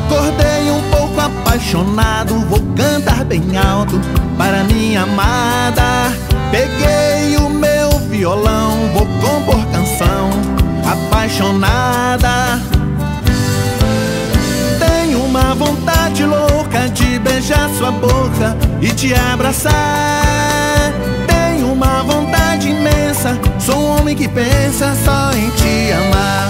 Acordei um pouco apaixonado, vou cantar bem alto para minha amada. Peguei o meu violão, vou compor canção apaixonada. Tenho uma vontade louca de beijar sua boca e te abraçar. Tenho uma vontade imensa, sou um homem que pensa só em te amar.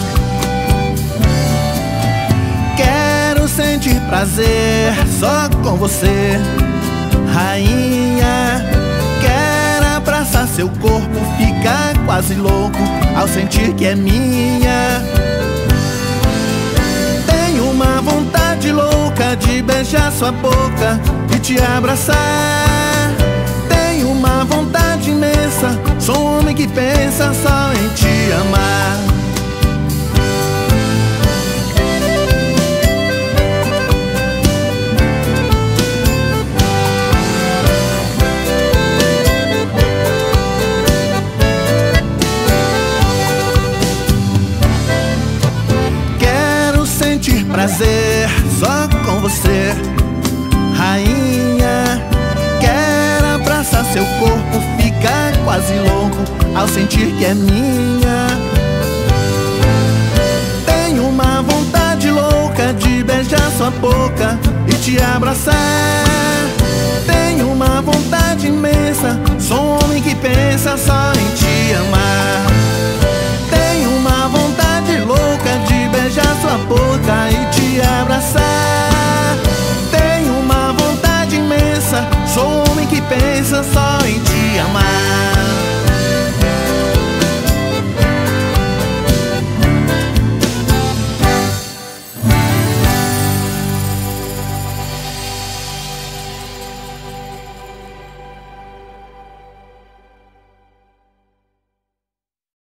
Quero sentir prazer só com você, rainha. Quero abraçar seu corpo, ficar quase louco ao sentir que é minha. Tenho uma vontade louca de beijar sua boca e te abraçar. Tenho uma vontade imensa, sou um homem que pensa só em te amar. Prazer só com você, rainha. Quero abraçar seu corpo, ficar quase louco ao sentir que é minha. Tenho uma vontade louca de beijar sua boca e te abraçar. Tenho uma vontade imensa, sou um homem que pensa só em te amar.